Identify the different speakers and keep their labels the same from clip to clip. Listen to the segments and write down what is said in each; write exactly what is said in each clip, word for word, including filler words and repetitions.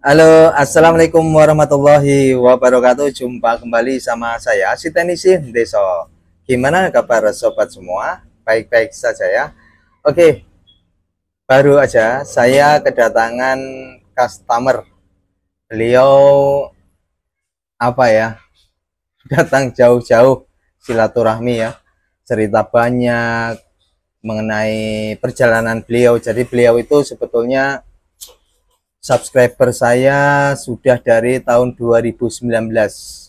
Speaker 1: Halo, assalamualaikum warahmatullahi wabarakatuh. Jumpa kembali sama saya, si Teknisi Deso. Gimana kabar sobat semua? Baik-baik saja ya. Oke, baru aja saya kedatangan customer. Beliau apa ya? Datang jauh-jauh silaturahmi ya. Cerita banyak mengenai perjalanan beliau. Jadi beliau itu sebetulnya subscriber saya sudah dari tahun dua ribu sembilan belas.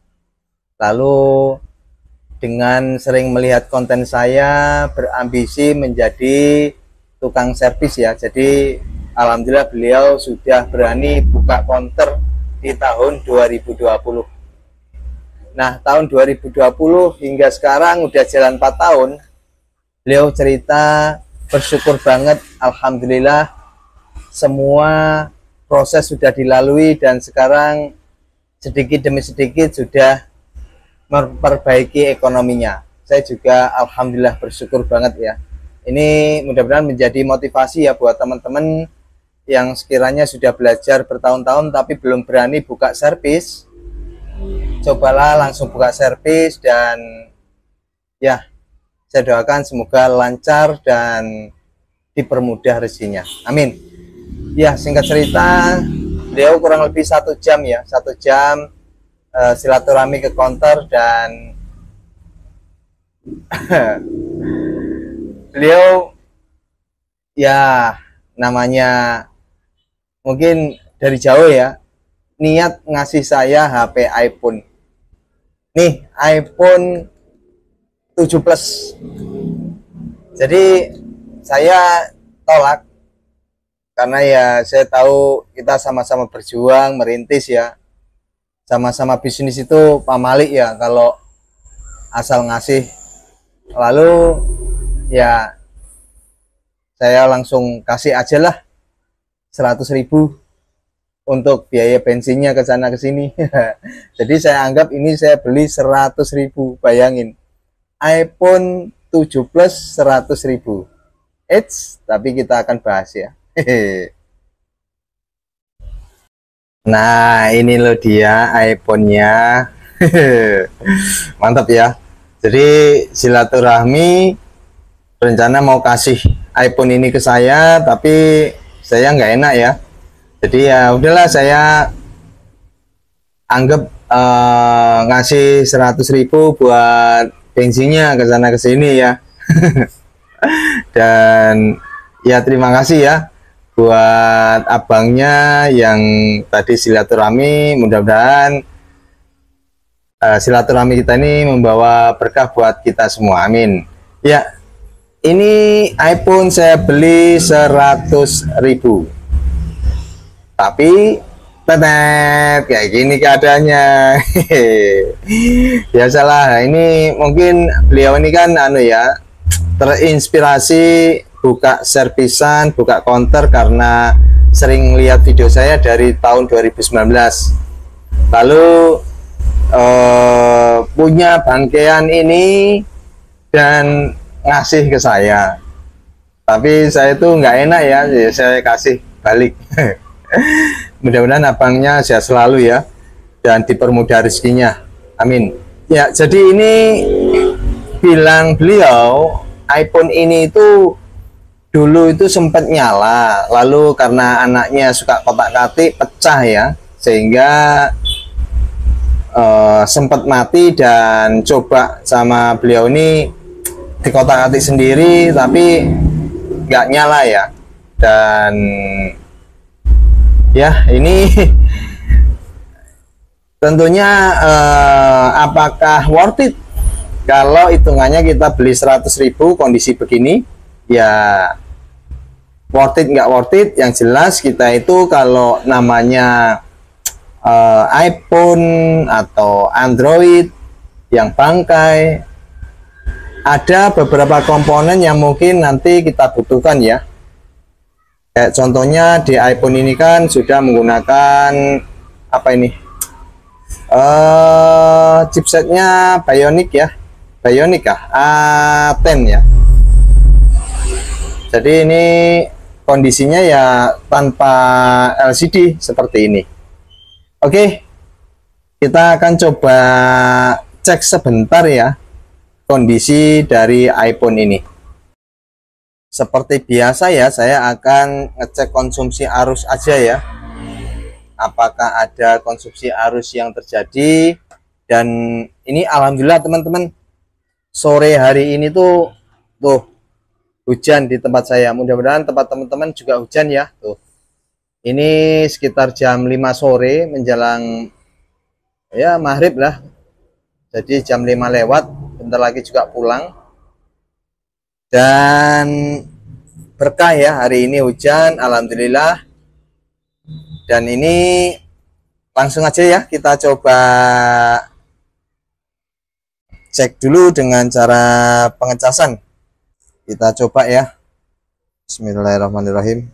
Speaker 1: Lalu dengan sering melihat konten saya berambisi menjadi tukang servis ya. Jadi alhamdulillah beliau sudah berani buka counter di tahun dua ribu dua puluh. Nah, tahun dua ribu dua puluh hingga sekarang udah jalan empat tahun. Beliau cerita bersyukur banget, alhamdulillah semua proses sudah dilalui dan sekarang sedikit demi sedikit sudah memperbaiki ekonominya. Saya juga alhamdulillah bersyukur banget ya. Ini mudah-mudahan menjadi motivasi ya buat teman-teman yang sekiranya sudah belajar bertahun-tahun tapi belum berani buka servis. Cobalah langsung buka servis dan ya, saya doakan semoga lancar dan dipermudah rezekinya. Amin. Ya, singkat cerita, beliau kurang lebih satu jam ya, satu jam uh, silaturahmi ke counter dan beliau ya namanya mungkin dari jauh ya, niat ngasih saya H P iPhone. Nih, iPhone tujuh plus. Jadi saya tolak. Karena ya saya tahu kita sama-sama berjuang, merintis ya. Sama-sama bisnis itu pamalik ya kalau asal ngasih. Lalu ya saya langsung kasih aja lah seratus ribu untuk biaya bensinnya ke sana ke sini. Jadi saya anggap ini saya beli seratus ribu, bayangin. iPhone tujuh plus seratus ribu. Eits, tapi kita akan bahas ya. Nah, ini loh dia iPhone-nya. Mantap ya. Jadi silaturahmi rencana mau kasih iPhone ini ke saya, tapi saya nggak enak ya. Jadi ya udahlah, saya anggap uh, ngasih seratus ribu buat bensinnya ke sana ke sini ya. Dan ya terima kasih ya buat abangnya yang tadi silaturahmi. Mudah-mudahan uh, silaturahmi kita ini membawa berkah buat kita semua, amin. Ya, ini iPhone saya beli seratus ribu, tapi tetet kayak gini keadaannya. Biasalah, ini mungkin beliau ini kan anu ya, terinspirasi buka servisan, buka counter karena sering lihat video saya dari tahun dua ribu sembilan belas. Lalu eh, punya bangkean ini dan ngasih ke saya. Tapi saya tuh nggak enak ya, jadi saya kasih balik. Mudah-mudahan abangnya sehat selalu ya dan dipermudah rezekinya. Amin. Ya, jadi ini bilang beliau iPhone ini itu dulu itu sempat nyala, lalu karena anaknya suka kotak-katik pecah ya, sehingga uh, sempat mati dan coba sama beliau ini di kotak-katik sendiri tapi nggak nyala ya. Dan ya ini tentunya uh, apakah worth it kalau hitungannya kita beli seratus ribu kondisi begini? Ya worth it nggak worth it, yang jelas kita itu kalau namanya uh, iPhone atau Android yang bangkai, ada beberapa komponen yang mungkin nanti kita butuhkan ya. Kayak contohnya di iPhone ini kan sudah menggunakan apa ini, uh, chipsetnya Bionic ya, Bionic kah? A sepuluh ya. Jadi ini kondisinya ya tanpa L C D seperti ini. Oke, kita akan coba cek sebentar ya kondisi dari iPhone ini. Seperti biasa ya, saya akan ngecek konsumsi arus aja ya. Apakah ada konsumsi arus yang terjadi. Dan ini alhamdulillah teman-teman, sore hari ini tuh tuh hujan di tempat saya. Mudah-mudahan tempat teman-teman juga hujan ya. Tuh. Ini sekitar jam lima sore menjelang ya maghrib lah. Jadi jam lima lewat, bentar lagi juga pulang. Dan berkah ya, hari ini hujan alhamdulillah. Dan ini langsung aja ya kita coba cek dulu dengan cara pengecasan. Kita coba ya. Bismillahirrahmanirrahim.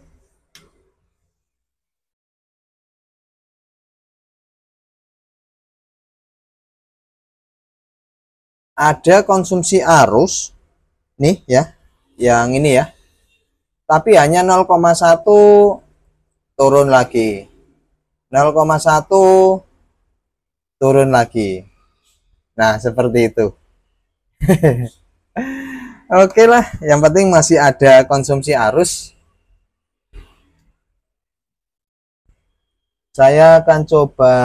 Speaker 1: Ada konsumsi arus nih ya, yang ini ya, tapi hanya nol koma satu, turun lagi nol koma satu, turun lagi. Nah seperti itu. Oke lah, yang penting masih ada konsumsi arus. Saya akan coba,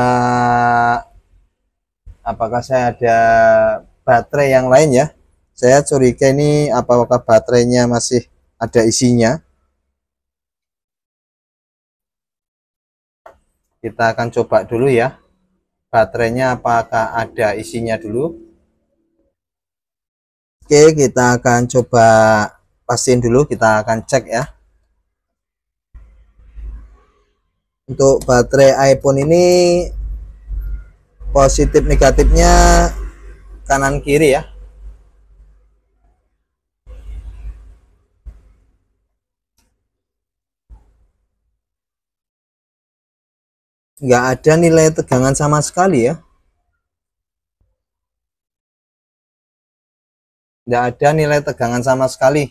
Speaker 1: apakah saya ada baterai yang lain ya. Saya curiga ini apakah baterainya masih ada isinya. Kita akan coba dulu ya, baterainya apakah ada isinya dulu. Oke, kita akan coba pastiin dulu, kita akan cek ya. Untuk baterai iPhone ini positif negatifnya kanan kiri ya. Nggak ada nilai tegangan sama sekali ya. Nggak ada nilai tegangan sama sekali.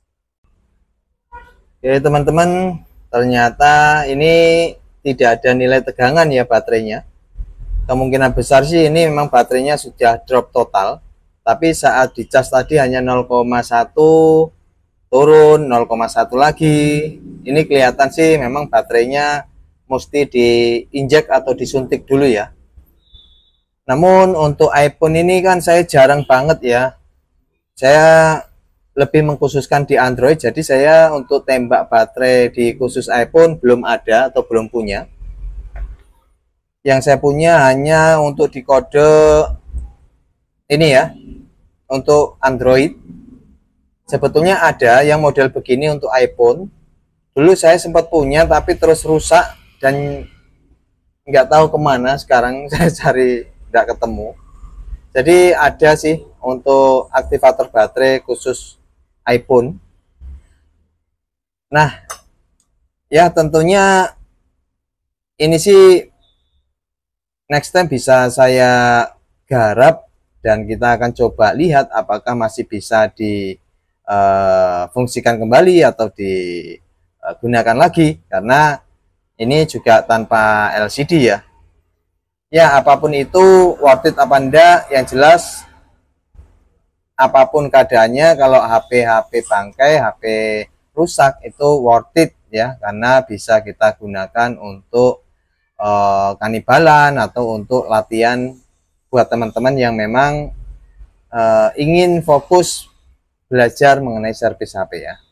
Speaker 1: Jadi teman-teman, ternyata ini tidak ada nilai tegangan ya baterainya. Kemungkinan besar sih ini memang baterainya sudah drop total. Tapi saat dicas tadi hanya nol koma satu, turun nol koma satu lagi. Ini kelihatan sih memang baterainya mesti diinjek atau disuntik dulu ya. Namun untuk iPhone ini kan saya jarang banget ya. Saya lebih mengkhususkan di Android, jadi saya untuk tembak baterai di khusus iPhone belum ada atau belum punya. Yang saya punya hanya untuk di kode ini ya, untuk Android. Sebetulnya ada yang model begini untuk iPhone. Dulu saya sempat punya tapi terus rusak dan nggak tahu kemana, sekarang saya cari nggak ketemu. Jadi ada sih untuk aktivator baterai khusus iPhone. Nah ya tentunya ini sih next time bisa saya garap dan kita akan coba lihat apakah masih bisa difungsikan kembali atau digunakan lagi, karena ini juga tanpa L C D ya. Ya apapun itu worth it apa enggak, yang jelas apapun keadaannya, kalau H P H P bangkai, H P rusak itu worth it ya, karena bisa kita gunakan untuk uh, kanibalan atau untuk latihan buat teman-teman yang memang uh, ingin fokus belajar mengenai servis H P ya.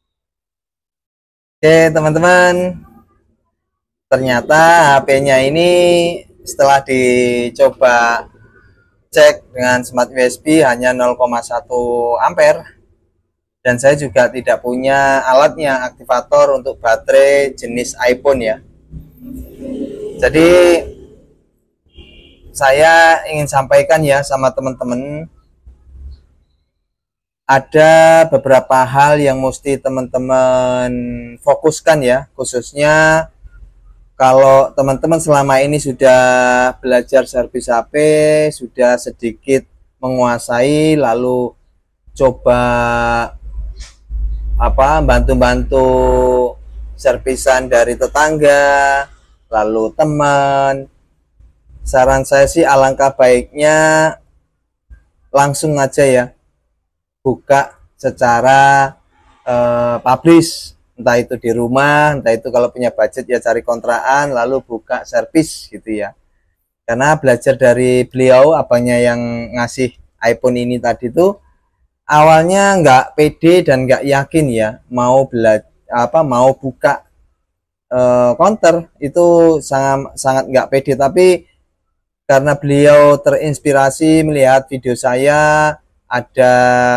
Speaker 1: Oke teman-teman, ternyata H P-nya ini setelah dicoba cek dengan smart U S B hanya nol koma satu ampere, dan saya juga tidak punya alatnya, aktivator untuk baterai jenis iPhone ya. Jadi saya ingin sampaikan ya sama teman-teman, ada beberapa hal yang mesti teman-teman fokuskan ya, khususnya kalau teman-teman selama ini sudah belajar servis H P, sudah sedikit menguasai, lalu coba apa bantu-bantu servisan dari tetangga, lalu teman, saran saya sih alangkah baiknya langsung aja ya buka secara uh, publish, entah itu di rumah, entah itu kalau punya budget ya cari kontrakan lalu buka servis gitu ya. Karena belajar dari beliau, abangnya yang ngasih iPhone ini tadi tuh awalnya nggak pede dan nggak yakin ya mau belajar apa mau buka uh, counter, itu sangat sangat nggak pede, tapi karena beliau terinspirasi melihat video saya ada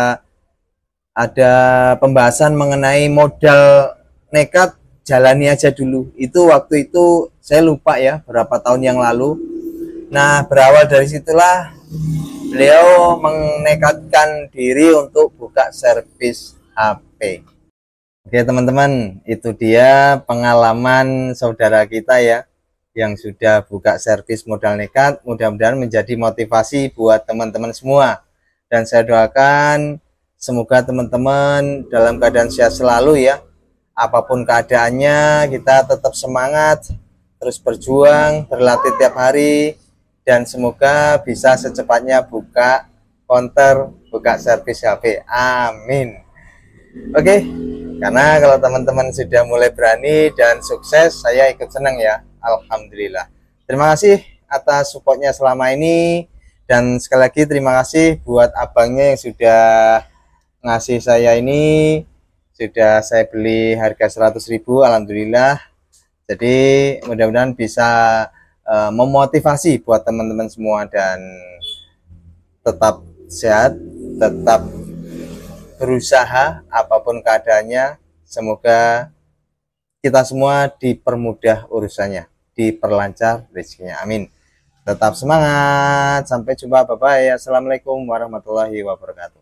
Speaker 1: ada pembahasan mengenai modal nekat, jalani aja dulu. Itu waktu itu saya lupa ya berapa tahun yang lalu. Nah, berawal dari situlah beliau menekatkan diri untuk buka servis H P. Oke teman-teman, itu dia pengalaman saudara kita ya yang sudah buka servis modal nekat. Mudah-mudahan menjadi motivasi buat teman-teman semua, dan saya doakan semoga teman-teman dalam keadaan sehat selalu ya. Apapun keadaannya kita tetap semangat, terus berjuang, berlatih tiap hari, dan semoga bisa secepatnya buka counter, buka servis H P. Amin. Oke, karena kalau teman-teman sudah mulai berani dan sukses, saya ikut senang ya. Alhamdulillah. Terima kasih atas supportnya selama ini, dan sekali lagi terima kasih buat abangnya yang sudah ngasih saya ini. Sudah saya beli harga seratus ribu, alhamdulillah. Jadi mudah-mudahan bisa uh, memotivasi buat teman-teman semua, dan tetap sehat, tetap berusaha apapun keadaannya. Semoga kita semua dipermudah urusannya, diperlancar rezekinya, amin. Tetap semangat, sampai jumpa, bye bye. Assalamualaikum warahmatullahi wabarakatuh.